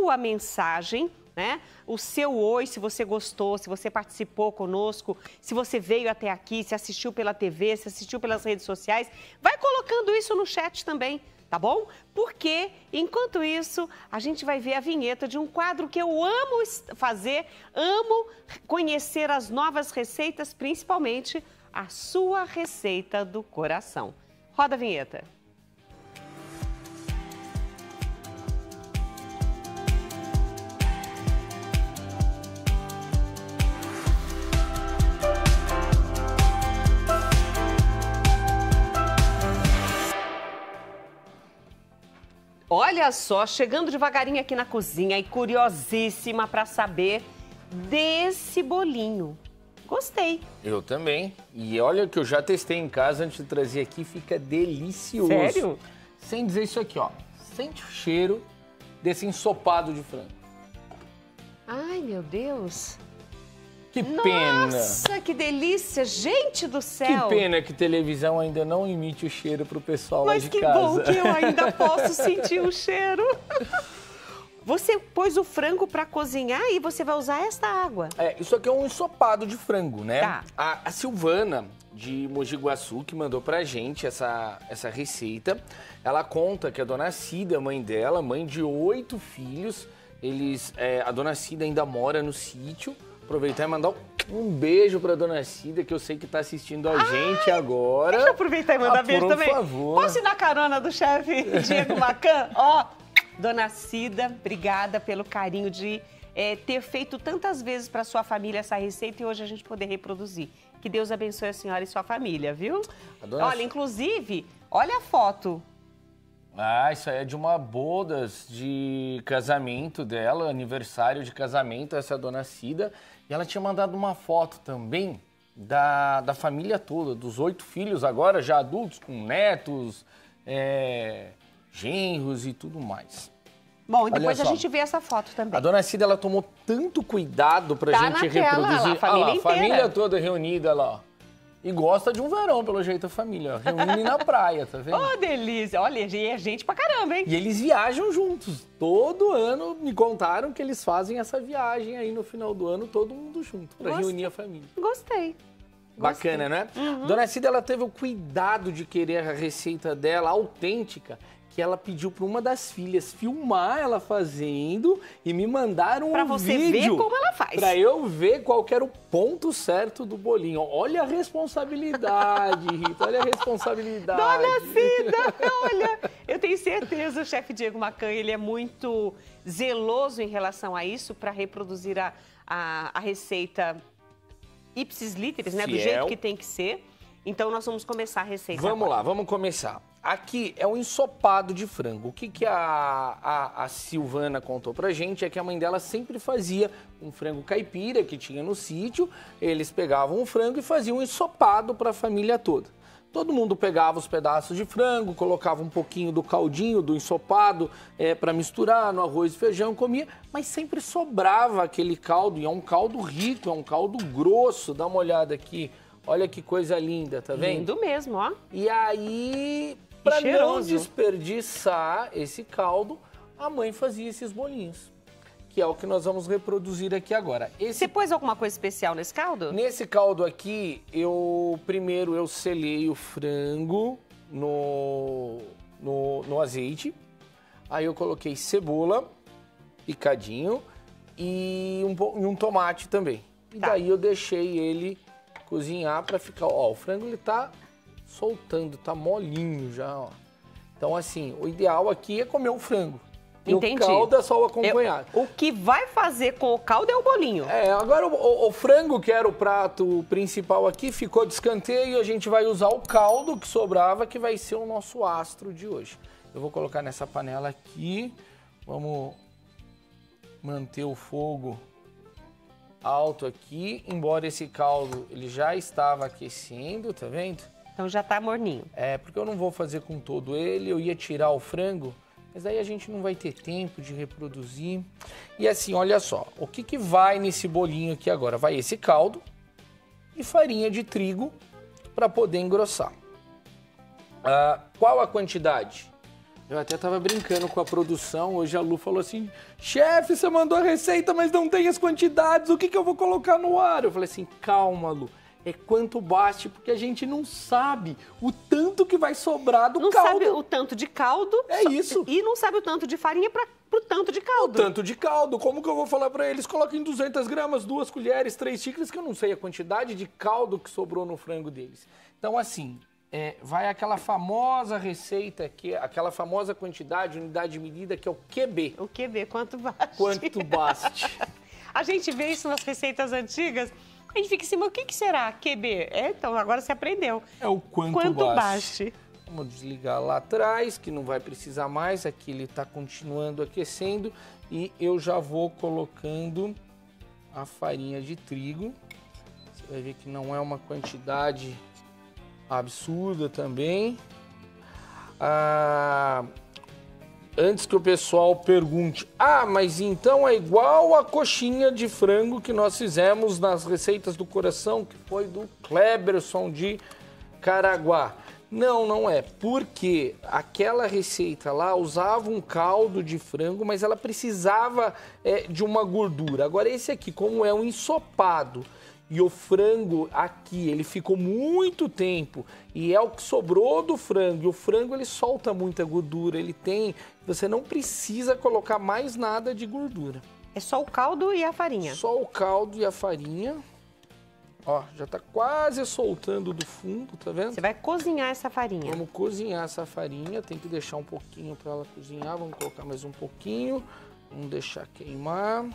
sua mensagem, né? O seu oi, se você gostou, se você participou conosco, se você veio até aqui, se assistiu pela TV, se assistiu pelas redes sociais, vai colocando isso no chat também, tá bom? Porque, enquanto isso, a gente vai ver a vinheta de um quadro que eu amo fazer, amo conhecer as novas receitas, principalmente a sua receita do coração. Roda a vinheta. Olha só, chegando devagarinho aqui na cozinha e curiosíssima para saber desse bolinho. Gostei. Eu também. E olha que eu já testei em casa antes de trazer aqui, fica delicioso. Sério? Sem dizer isso aqui, ó. Sente o cheiro desse ensopado de frango. Ai, meu Deus. Que pena. Nossa, que delícia. Gente do céu. Que pena que televisão ainda não emite o cheiro pro pessoal lá de casa. Mas que bom que eu ainda posso sentir o cheiro. Você pôs o frango para cozinhar e você vai usar esta água. Isso aqui é um ensopado de frango, né? Tá. A Silvana, de Mogi Guaçu, que mandou pra gente essa receita, ela conta que a dona Cida, mãe dela, mãe de 8 filhos, a dona Cida ainda mora no sítio. Aproveitar e mandar um beijo pra dona Cida, que eu sei que tá assistindo a gente agora. Deixa eu aproveitar e mandar beijo também. Por favor. Posso ir na carona do chefe Diego Macan? Ó, dona Cida, obrigada pelo carinho de ter feito tantas vezes para sua família essa receita e hoje a gente poder reproduzir. Que Deus abençoe a senhora e sua família, viu? Olha, inclusive, olha a foto. Ah, isso aí é de uma bodas de casamento dela, aniversário de casamento, essa dona Cida. E ela tinha mandado uma foto também da família toda, dos 8 filhos agora, já adultos, com netos, genros e tudo mais. Bom, e depois a gente vê essa foto também. A dona Cida, ela tomou tanto cuidado pra gente reproduzir. A família inteira. A família toda reunida lá, ó. E gosta de um verão, pelo jeito, a família. Reúne na praia, tá vendo? Oh, delícia! Olha, e é gente pra caramba, hein? E eles viajam juntos. Todo ano me contaram que eles fazem essa viagem aí no final do ano, todo mundo junto, pra reunir a família. Gostei. Bacana, né? Dona Cida, ela teve o cuidado de querer a receita dela autêntica, que ela pediu para uma das filhas filmar ela fazendo e me mandaram um vídeo. Pra você ver como ela faz. Pra eu ver qual que era o ponto certo do bolinho. Olha a responsabilidade, Rita, olha a responsabilidade. Dona Cida, olha, eu tenho certeza, o chefe Diego Macan, ele é muito zeloso em relação a isso, para reproduzir a receita ipsis literis, né, do jeito que tem que ser. Então, nós vamos começar a receita Vamos lá, vamos começar. Aqui é um ensopado de frango. O que a Silvana contou pra gente é que a mãe dela sempre fazia um frango caipira que tinha no sítio. Eles pegavam o frango e faziam um ensopado para a família toda. Todo mundo pegava os pedaços de frango, colocava um pouquinho do caldinho, do ensopado, para misturar no arroz e feijão, comia, mas sempre sobrava aquele caldo, e é um caldo rico, é um caldo grosso. Dá uma olhada aqui, olha que coisa linda, tá vendo? Lindo mesmo, ó. E aí, para não desperdiçar esse caldo, a mãe fazia esses bolinhos, que é o que nós vamos reproduzir aqui agora. Você pôs alguma coisa especial nesse caldo? Nesse caldo aqui, primeiro eu selei o frango no azeite, aí eu coloquei cebola, picadinho, e um tomate também. E daí eu deixei ele cozinhar para ficar, ó, o frango ele tá soltando, tá molinho já, ó. Então assim, o ideal aqui é comer o frango. Entendi. E o caldo é só o acompanhado. O que vai fazer com o caldo é o bolinho. Agora o frango, que era o prato principal aqui, ficou de escanteio e a gente vai usar o caldo que sobrava, que vai ser o nosso astro de hoje. Eu vou colocar nessa panela aqui, vamos manter o fogo alto aqui, embora esse caldo ele já estava aquecendo, tá vendo? Então já tá morninho. Porque eu não vou fazer com todo ele, eu ia tirar o frango, mas aí a gente não vai ter tempo de reproduzir. E assim, olha só, o que vai nesse bolinho aqui agora? Vai esse caldo e farinha de trigo para poder engrossar. Qual a quantidade? Eu até tava brincando com a produção, hoje a Lu falou assim, chefe, você mandou a receita, mas não tem as quantidades, o que que eu vou colocar no ar? Eu falei assim, calma, Lu, é quanto baste, porque a gente não sabe o tanto que vai sobrar do caldo. Não sabe o tanto de caldo. É isso. E não sabe o tanto de farinha pro tanto de caldo. O tanto de caldo, como que eu vou falar pra eles? Coloquem 200 gramas, 2 colheres, 3 xícaras, que eu não sei a quantidade de caldo que sobrou no frango deles. Então, assim, vai aquela famosa receita, aquela famosa quantidade, unidade de medida, que é o QB. O QB, quanto baste. Quanto baste. A gente vê isso nas receitas antigas, a gente fica assim, mas o que será QB? Então, agora você aprendeu. É o quanto baste. Vamos desligar lá atrás, que não vai precisar mais. Aqui ele está continuando aquecendo. E eu já vou colocando a farinha de trigo. Você vai ver que não é uma quantidade absurda também. Antes que o pessoal pergunte, mas então é igual a coxinha de frango que nós fizemos nas receitas do coração, que foi do Kleberson de Caraguá. Não, não é, porque aquela receita lá usava um caldo de frango, mas ela precisava de uma gordura. Agora esse aqui, como é um ensopado, e o frango aqui, ele ficou muito tempo e é o que sobrou do frango. E o frango, ele solta muita gordura, você não precisa colocar mais nada de gordura. É só o caldo e a farinha. Só o caldo e a farinha. Ó, já tá quase soltando do fundo, tá vendo? Você vai cozinhar essa farinha. Vamos cozinhar essa farinha, tem que deixar um pouquinho para ela cozinhar. Vamos colocar mais um pouquinho, vamos deixar queimar.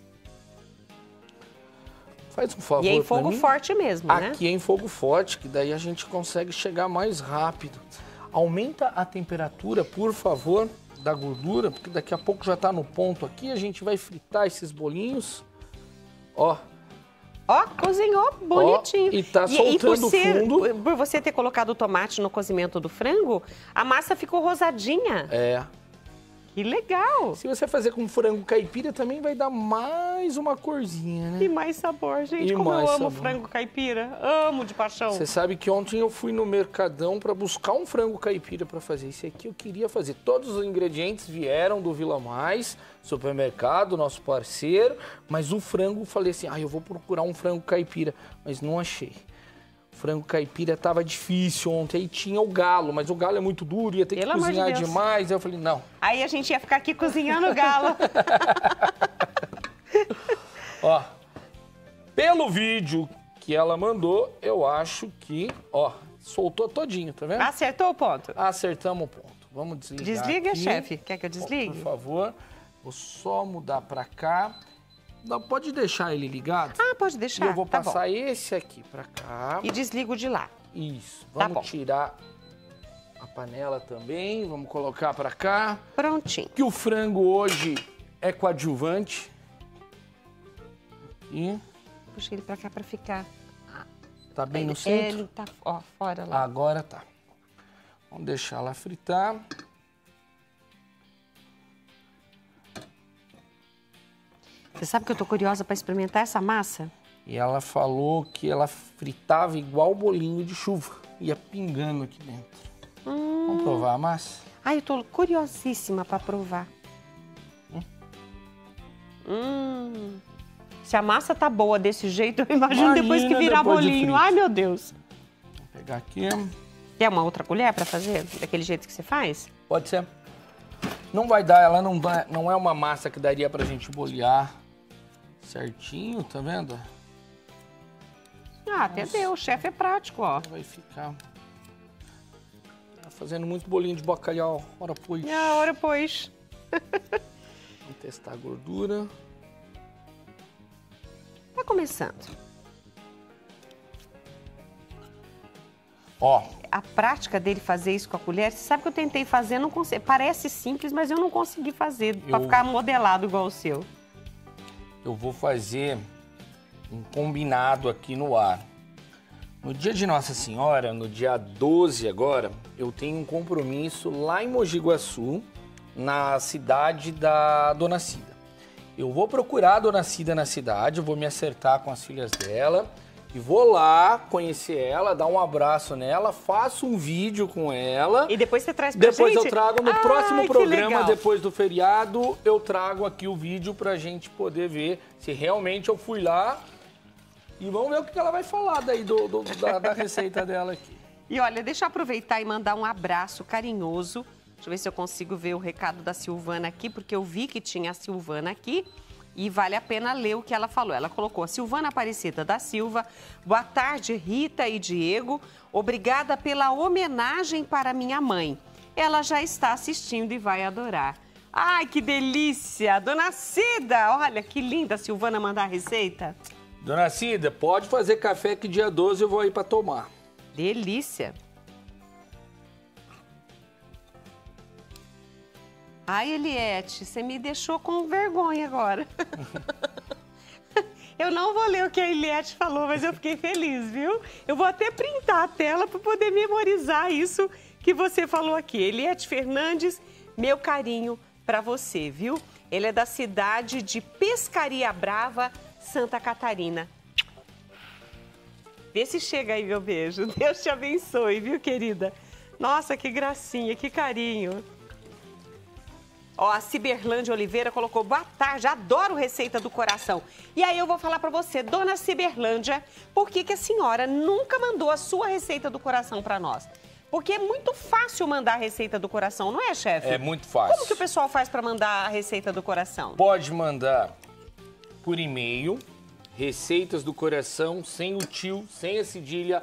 Faz um favor. E é em fogo forte mesmo, né? Aqui é em fogo forte, que daí a gente consegue chegar mais rápido. Aumenta a temperatura, por favor, da gordura, porque daqui a pouco já tá no ponto aqui. A gente vai fritar esses bolinhos. Ó. Ó, cozinhou bonitinho. E tá soltando o fundo. Por você ter colocado o tomate no cozimento do frango, a massa ficou rosadinha. É. Que legal! Se você fazer com frango caipira, também vai dar mais uma corzinha, né? E mais sabor, gente. Como eu amo frango caipira. Amo de paixão. Você sabe que ontem eu fui no Mercadão para buscar um frango caipira para fazer. Esse aqui eu queria fazer. Todos os ingredientes vieram do Vila Mais, supermercado, nosso parceiro. Mas o frango, falei assim, eu vou procurar um frango caipira. Mas não achei. Frango caipira tava difícil ontem, aí tinha o galo, mas o galo é muito duro, ia ter que cozinhar demais. Aí eu falei, não. Aí a gente ia ficar aqui cozinhando o galo. Ó, pelo vídeo que ela mandou, eu acho que, soltou todinho, tá vendo? Acertou o ponto? Acertamos o ponto. Vamos desligar. Desliga, aqui. chefe. Quer que eu desligue? Por favor. Vou só mudar pra cá. Não, pode deixar ele ligado? Pode deixar. E eu vou passar esse aqui pra cá. E desligo de lá. Isso. Vamos tirar a panela também. Vamos colocar pra cá. Prontinho. Que o frango hoje é coadjuvante. Aqui. Puxa ele pra cá pra ficar. Tá bem no centro? Ele tá, fora lá. Agora tá. Vamos deixar ela fritar. Você sabe que eu tô curiosa para experimentar essa massa? E ela falou que ela fritava igual bolinho de chuva. Ia pingando aqui dentro. Vamos provar a massa? Eu tô curiosíssima para provar. Se a massa tá boa desse jeito, eu imagino depois que virar bolinho. Ai, meu Deus. Vou pegar aqui. Quer uma outra colher para fazer? Daquele jeito que você faz? Pode ser. Não vai dar, ela não é uma massa que daria pra gente bolear certinho, tá vendo? Até deu, o chefe é prático, ó. Vai ficar fazendo muito bolinho de bacalhau, ora pois. Ora pois. Vamos testar a gordura. Tá começando. Ó. A prática dele fazer isso com a colher, você sabe que eu tentei fazer, não consegui. Parece simples, mas eu não consegui fazer para ficar modelado igual o seu. Eu vou fazer um combinado aqui no ar. No dia de Nossa Senhora, no dia 12 agora, eu tenho um compromisso lá em Mogi Guaçu, na cidade da Dona Cida. Eu vou procurar a Dona Cida na cidade, eu vou me acertar com as filhas dela E vou lá conhecer ela, dar um abraço nela, faço um vídeo com ela. E depois você traz pra gente? Depois eu trago no próximo programa, legal. depois do feriado, eu trago aqui o vídeo pra gente poder ver se realmente eu fui lá. E vamos ver o que ela vai falar daí da receita dela aqui. E olha, deixa eu aproveitar e mandar um abraço carinhoso. Deixa eu ver se eu consigo ver o recado da Silvana aqui, porque eu vi que tinha a Silvana aqui. E vale a pena ler o que ela falou. Ela colocou: Silvana Aparecida da Silva, boa tarde, Rita e Diego. Obrigada pela homenagem para minha mãe. Ela já está assistindo e vai adorar. Ai, que delícia! Dona Cida, olha que linda a Silvana mandar a receita. Dona Cida, pode fazer café que dia 12 eu vou aí para tomar. Delícia! Ai, Eliette, você me deixou com vergonha agora. Eu não vou ler o que a Eliette falou, mas eu fiquei feliz, viu? Eu vou até printar a tela para poder memorizar isso que você falou aqui. Eliette Fernandes, meu carinho para você, viu? Ele é da cidade de Pescaria Brava, Santa Catarina. Vê se chega aí meu beijo. Deus te abençoe, viu, querida? Nossa, que gracinha, que carinho. Ó, a Ciberlândia Oliveira colocou: boa tarde, adoro receita do coração. E aí eu vou falar pra você, dona Ciberlândia, por que a senhora nunca mandou a sua receita do coração pra nós? Porque é muito fácil mandar a receita do coração, não é, chefe? É muito fácil. Como que o pessoal faz pra mandar a receita do coração? Pode mandar por e-mail, receitas do coração, sem o tio, sem a cedilha,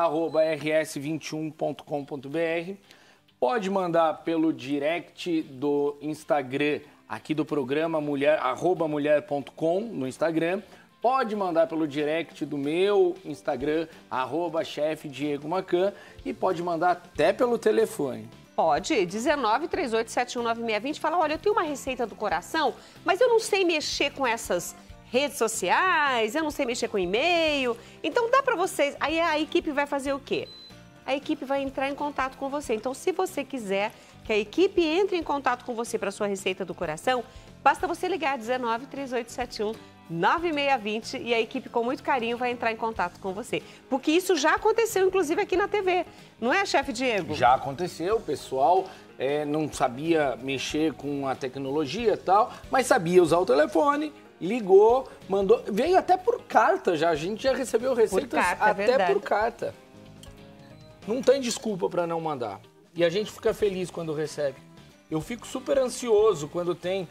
rs21.com.br. Pode mandar pelo direct do Instagram, aqui do programa, @mulher.com no Instagram. Pode mandar pelo direct do meu Instagram, @chefe Diego Macan. E pode mandar até pelo telefone. Pode, 19 38719620. Fala: olha, eu tenho uma receita do coração, mas eu não sei mexer com essas redes sociais, eu não sei mexer com e-mail. Então dá pra vocês. Aí a equipe vai fazer o quê? A equipe vai entrar em contato com você. Então, se você quiser que a equipe entre em contato com você para sua receita do coração, basta você ligar 19 3871 9620 e a equipe, com muito carinho, vai entrar em contato com você. Porque isso já aconteceu, inclusive, aqui na TV. Não é, chefe Diego? Já aconteceu, o pessoal não sabia mexer com a tecnologia e tal, mas sabia usar o telefone, ligou, mandou, veio até por carta já. A gente já recebeu receitas até por carta. Não tem desculpa para não mandar. E a gente fica feliz quando recebe. Eu fico super ansioso quando tem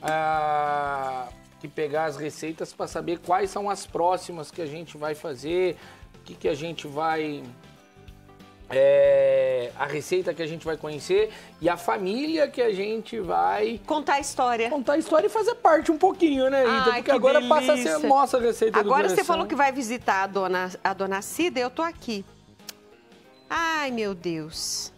que pegar as receitas para saber quais são as próximas que a gente vai fazer, o que a gente vai... a receita que a gente vai conhecer e a família que a gente vai... Contar a história. Contar a história e fazer parte um pouquinho, né, Rita? Porque agora passa a ser a nossa receita do coração. Agora você falou que vai visitar a dona Cida, eu tô aqui. Ai, meu Deus.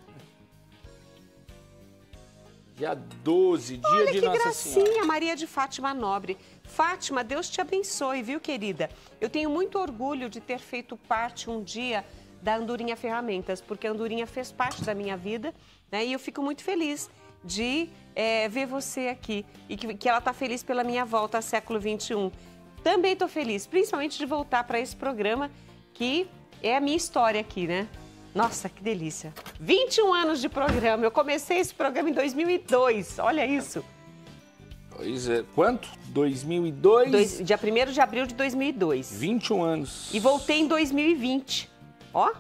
Dia 12, dia Olha de que Nossa gracinha, Senhora. Maria de Fátima Nobre. Fátima, Deus te abençoe, viu, querida? Eu tenho muito orgulho de ter feito parte um dia da Andorinha Ferramentas, porque a Andorinha fez parte da minha vida, né? E eu fico muito feliz de ver você aqui e que ela tá feliz pela minha volta ao século XXI. Também tô feliz, principalmente de voltar para esse programa que é a minha história aqui, né? Nossa, que delícia. 21 anos de programa. Eu comecei esse programa em 2002. Olha isso. Pois é. Quanto? 2002? Dia 1º de abril de 2002. 21 anos. E voltei em 2020. Ó.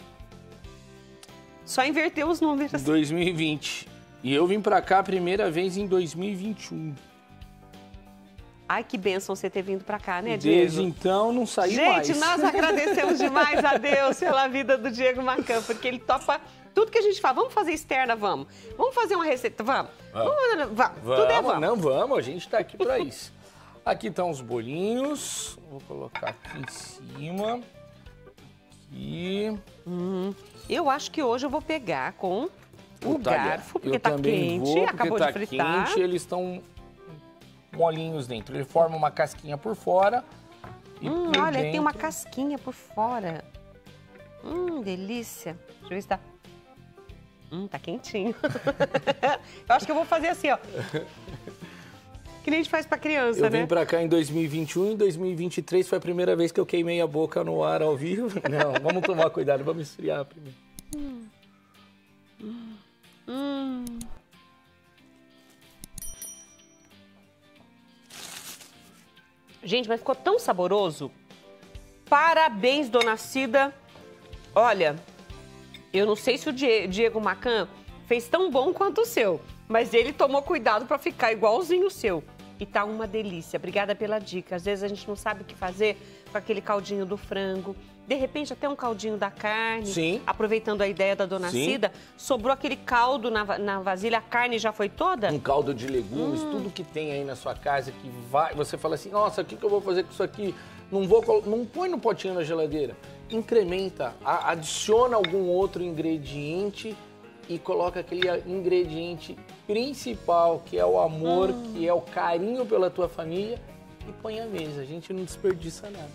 Só inverteu os números. 2020. E eu vim pra cá a primeira vez em 2021. Ai, que bênção você ter vindo pra cá, né, Diego? Desde então, não saí mais. Gente, nós agradecemos demais a Deus pela vida do Diego Macan, porque ele topa tudo que a gente fala. Vamos fazer externa? Vamos. Vamos fazer uma receita? Vamos. Vamos. Tudo é vamos. Não, vamos. A gente tá aqui pra isso. Aqui estão os bolinhos. Vou colocar aqui em cima. Aqui. Eu acho que hoje eu vou pegar com o garfo, porque eu tá também quente. Vou, acabou tá de fritar. Quente, eles estão molinhos dentro. Ele forma uma casquinha por fora e por olha, dentro... tem uma casquinha por fora. Delícia. Deixa eu ver se tá... tá quentinho. Eu acho que eu vou fazer assim, ó. Que nem a gente faz pra criança, Eu né? vim pra cá em 2021 e em 2023 foi a primeira vez que eu queimei a boca no ar ao vivo. Não, vamos tomar cuidado, vamos esfriar primeiro. Gente, mas ficou tão saboroso. Parabéns, dona Cida. Olha, eu não sei se o Diego Macan fez tão bom quanto o seu, mas ele tomou cuidado para ficar igualzinho o seu. E tá uma delícia. Obrigada pela dica. Às vezes a gente não sabe o que fazer com aquele caldinho do frango. De repente, até um caldinho da carne. Sim. Aproveitando a ideia da dona Cida, sobrou aquele caldo na vasilha, a carne já foi toda? Um caldo de legumes, tudo que tem aí na sua casa que vai... Você fala assim, nossa, o que eu vou fazer com isso aqui? Não põe no potinho na geladeira. Incrementa, adiciona algum outro ingrediente e coloca aquele ingrediente principal, que é o amor, que é o carinho pela tua família, e põe à mesa. A gente não desperdiça nada.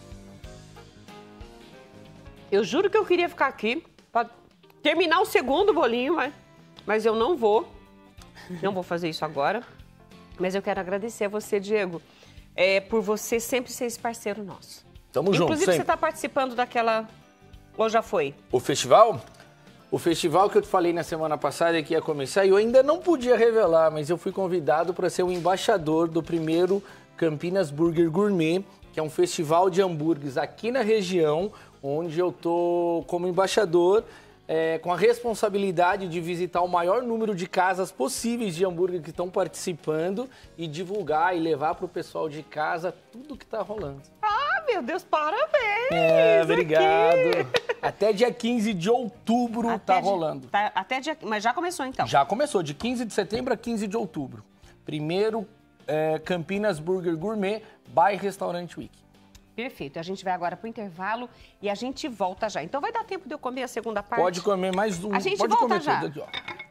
Eu juro que eu queria ficar aqui para terminar o segundo bolinho, mas eu não vou. Não vou fazer isso agora. Mas eu quero agradecer a você, Diego, por você sempre ser esse parceiro nosso. Tamo junto, Inclusive, sempre. você está participando daquela... Ou já foi? O festival? O festival que eu te falei na semana passada que ia começar, e eu ainda não podia revelar, mas eu fui convidado para ser o embaixador do primeiro Campinas Burger Gourmet, que é um festival de hambúrgueres aqui na região, onde eu tô como embaixador, com a responsabilidade de visitar o maior número de casas possíveis de hambúrguer que estão participando e divulgar e levar para o pessoal de casa tudo que tá rolando. Ah, meu Deus, parabéns! Obrigado. Aqui. Até dia 15 de outubro tá rolando. Mas já começou então? Já começou, de 15 de setembro a 15 de outubro. Primeiro Campinas Burger Gourmet by Restaurant Week. Perfeito. A gente vai agora pro intervalo e a gente volta já. Então vai dar tempo de eu comer a segunda parte? Pode comer mais um. A gente pode volta comer já. tudo aqui, ó.